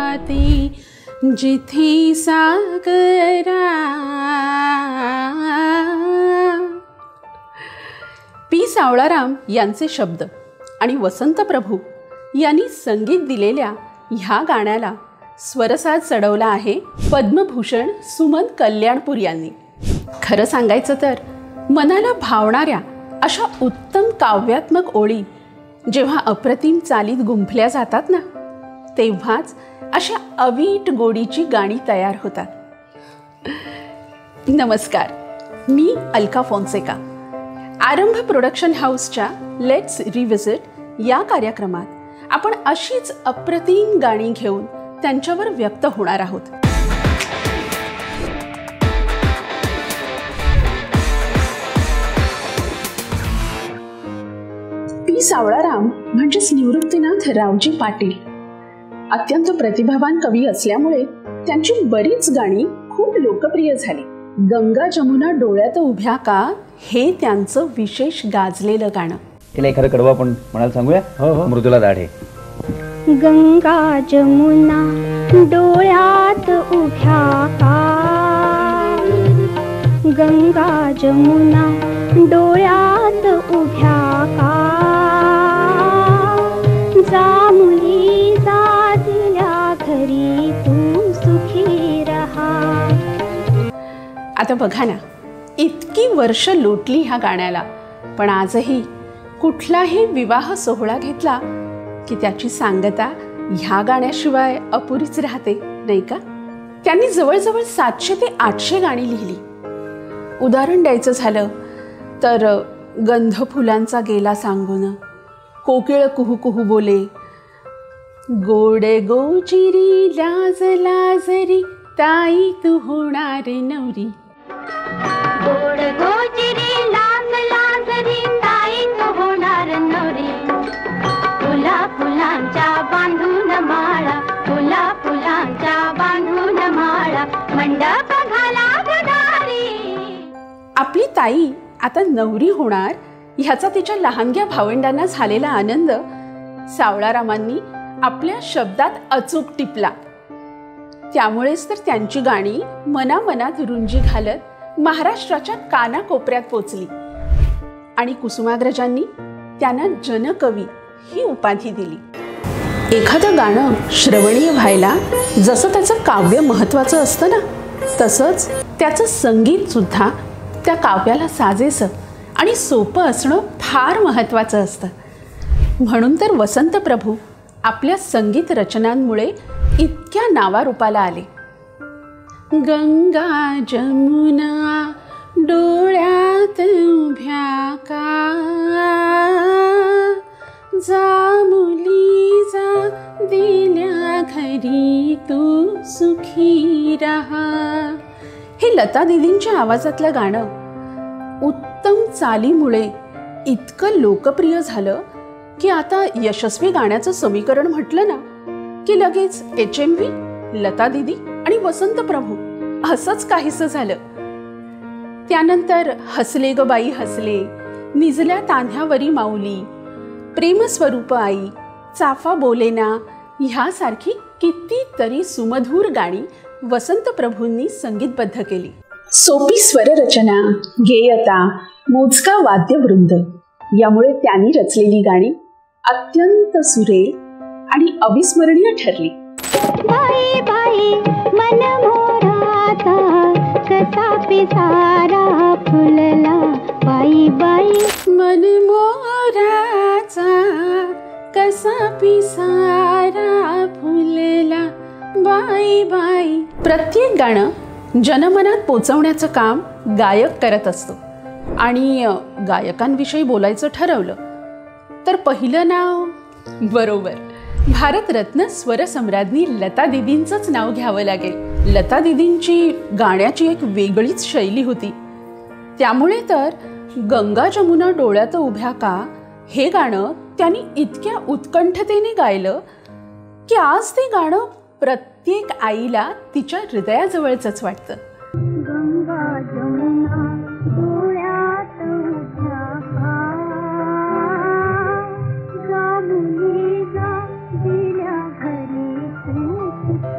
जाते जिथे सागरा. पी सावळाराम यांचे शब्द आणि वसंत प्रभू यांनी संगीत दिलेल्या ह्या गाण्याला स्वरसाज चढवला आहे पद्मभूषण सुमन कल्याणपूर यांनी. खरं सांगायचं तर मनाला भावणाऱ्या अशा उत्तम काव्यात्मक ओळी जेव्हा अप्रतिम चालीत गुंफल्या जातात ना, तेव्हाच अशा अवीट गोडीची गाणी तयार होतात. नमस्कार, मी अलका फोन्सेका. आरंभ प्रोडक्शन हाऊसच्या लेट्स रिव्हिजिट या कार्यक्रमात आपण अशीच अप्रतिम गाणी घेऊन त्यांच्यावर व्यक्त होणार आहोत. पी सावळाराम म्हणजेच निवृत्तीनाथ रावजी पाटील अत्यंत प्रतिभावान कवी असल्यामुळे त्यांची बरीच गाणी खूप लोकप्रिय झाली. गंगा जमुना डोळ्यात उभ्या का हे त्यांचं विशेष गाजलेलं गाणं. तिला एखादं कडवं आपण म्हणायला सांगूया. मृदुला दाढे. गंगा जमुना डोळ्यात उभ्या का, गंगा जमुना डोळ्यात उभ्या का, जा मुली जा दिल्या घरी तू सुखी रहा. आता बघा ना, इतकी वर्ष लोटली ह्या गाण्याला, पण आजही कुठलाही विवाह सोहळा घेतला की त्याची सांगता ह्या गाण्याशिवाय अपुरीच राहते, नाही का? त्यांनी जवळजवळ 700 ते 800 गाणी लिहिली. उदाहरण द्यायचं झालं तर गंध फुलांचा गेला सांगून, कोकिळ कुहू कुहू बोले, गोड गोचिरी लाज लाजरी ताई तू होणार नवरी. गोड गोचिरी लाज लाजरी ताई तू होणार नवरी. फुला फुलांच्या बांधून माळा, फुला फुलांच्या बांधून माळा, मंडप घाला गदारी. आपली ताई आता नवरी होणार ह्याचा तिच्या लहानग्या भावंडांना झालेला आनंद सावळारामांनी आपल्या शब्दात अचूक टिपला. त्यामुळेच तर त्यांची गाणी मनामनात रुंजी घालत महाराष्ट्राच्या कानाकोपऱ्यात पोचली आणि कुसुमाग्रजांनी त्यांना जनकवी ही उपाधी दिली. एखादं गाणं श्रवणीय व्हायला जसं त्याचं काव्य महत्त्वाचं असतं ना, तसंच त्याचं संगीत सुद्धा त्या काव्याला साजेसं आणि सोपं असणं फार महत्त्वाचं असतं. म्हणून तर वसंत प्रभू आपल्या संगीत रचनांमुळे इतक्या नावारूपाला आले. गंगा जमुना डोळ्यात उभ्या का, जा मुली जा दिल्या घरी तू सुखी रहा. हे लता दीदींच्या आवाजातलं गाणं उत्तम चालीमुळे इतकं लोकप्रिय झालं की आता यशस्वी गाण्याचं समीकरण म्हटलं ना की लगेच HMV, लता दीदी आणि वसंत प्रभू असंच काहीसं झालं. त्यानंतर हसले ग बाई हसले, निजल्या तांध्यावरी माऊली, प्रेमस्वरूप आई, चाफा बोलेना ह्यासारखी कितीतरी सुमधूर गाणी वसंत प्रभूंनी संगीतबद्ध केली. सोपी स्वररचना, गेयता, मोजका वाद्यवृंद यामुळे त्यांनी रचलेली गाणी अत्यंत सुरेल आणि अविस्मरणीय ठरली. बाई बाई मन मोराचा कसा पिसारा फुलला, बाई बाई मन मोराचा कसा पिसारा फुलला, बाई बाई. प्रत्येक गाणं जनमनात पोचवण्याचं काम गायक करत असतो. आणि गायकांविषयी बोलायचं ठरवलं तर पहिलं नाव बरोबर भारतरत्न स्वरसम्राज्ञी लता दीदींचंच नाव घ्यावं लागेल. लता दीदींची गाण्याची एक वेगळीच शैली होती. त्यामुळे तर गंगा जमुना डोळ्यात उभ्या का हे गाणं त्यांनी इतक्या उत्कंठतेने गायलं की आज ते गाणं प्रत्येक आईला तिच्या हृदयाजवळच वाटतं. गंगा जमुना डोळ्यात उभ्या का, जा मुली जा दिल्या घरी तू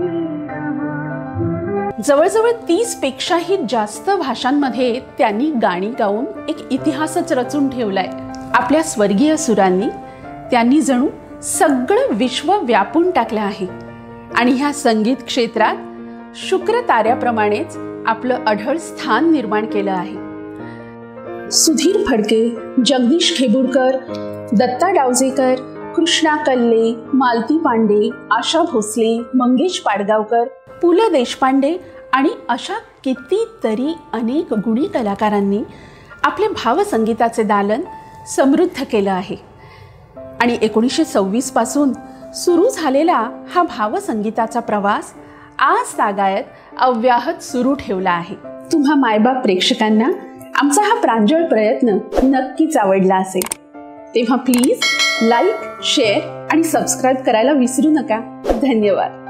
जवळजवळ 30 पेक्षाही जास्त भाषांमध्ये त्यांनी गाणी गाऊन एक इतिहासच रचून ठेवलाय. आपल्या स्वर्गीय सुरांनी त्यांनी जणू सगळं विश्व व्यापून टाकलं आहे आणि ह्या संगीत क्षेत्रात शुक्र ताऱ्याप्रमाणेच आपलं अढळ स्थान निर्माण केलं आहे. सुधीर फडके, जगदीश खेबुरकर, दत्ता डावजेकर, कृष्णा कल्ले, मालती पांडे, आशा भोसले, मंगेश पाडगावकर, पु ल देशपांडे आणि अशा कितीतरी अनेक गुणी कलाकारांनी आपले भावसंगीताचे दालन समृद्ध केलं आहे. आणि 1926 पासून सुरू झालेला हा भावसंगीताचा प्रवास आज तागायत अव्याहत सुरू ठेवला आहे. तुम्हा मायबाप प्रेक्षकांना आमचा हा प्रांजळ प्रयत्न नक्कीच आवडला असेल, तेव्हा प्लीज लाईक, शेअर आणि सबस्क्राईब करायला विसरू नका. धन्यवाद.